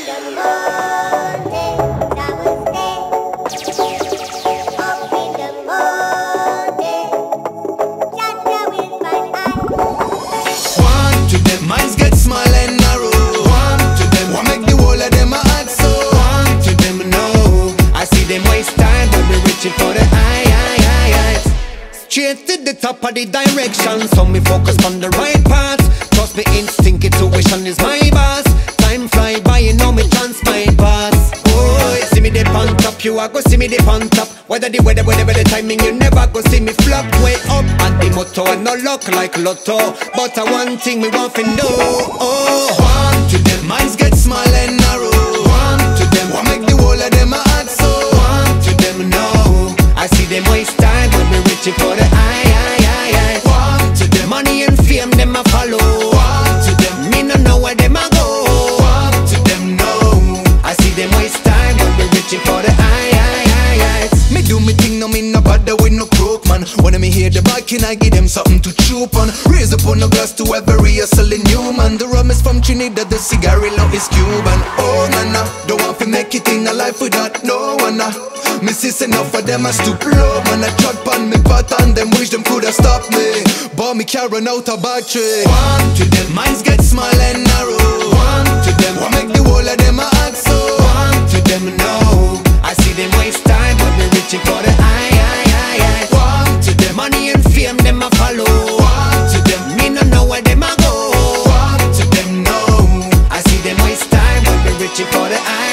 Straight to the top of the direction, so me focus on the right path. Trust me, instinct, intuition is my boss. Time fly by, you know me chance my pass. Oh, see me dip on top, you a go see me dip on top. Whether the weather, whatever the timing, you never go see me flop. Way up at the motto, no luck like lotto. But one thing me want to know. Oh, one to them minds get small and narrow. One to them want make the whole of them a hot so. One to them know I see them waste time when me reaching for the eye. One to them money and fame them a follow. One to them me no know where them a go. One to them know I see them waste time when me reaching for the eye. Me do me thing, no me no bother with no crook man. When me hear the barking, I give them something to chew on. Raise up on the glass to every hustling human. The rum is from Trinidad, the cigarillo is Cuban. Oh na, don't want to make it in a life without no one. Me see enough of them a stoop low. Man I trod on me pattern, them wish them coulda stopped me. But me can't run out of battery. One to them minds get small and narrow. One to them want make the whole of them a hot so. One to them know I see them waste time when me reaching for the eye. One to them money and fame them a follow. One to them me no know where them a go. One to them know I see them waste time when me reaching for the eye.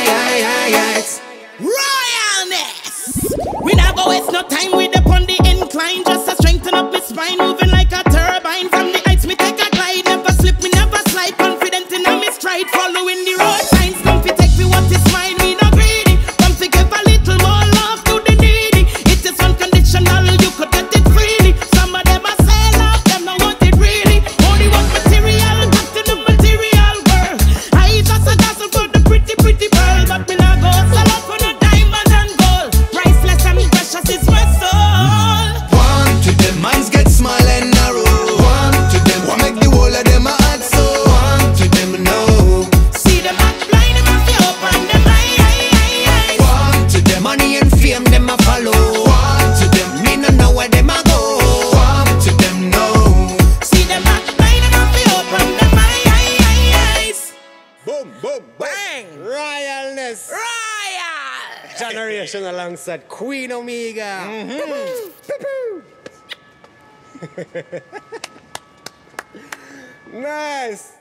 We not go waste no time with up on the incline. Just to strengthen up my spine, moving like a turbine. From the heights me take a glide, never slip, me never slide. Confident in my stride, following the road signs. Come fi take me what is mine, we not greedy. Come fi give a little more love to the needy. It is unconditional, you could get it freely. Some of them a say love, them not want it really. Only want material, back to the material world. I just a dazzle for the pretty girl, but me not go sell out for no diamond and gold. Priceless and precious is my soul. One to them minds get small and narrow. One to them want make the whole of them a hot so. One to them know See them act blind, them have to open them eyes. One to them money and fame them a follow. One to them me no know where them a go. One to them know See them act blind, them have to open them eyes. Boom, boom, bang! Royalness! Royal! Jahneration alongside Queen Omega. Nice!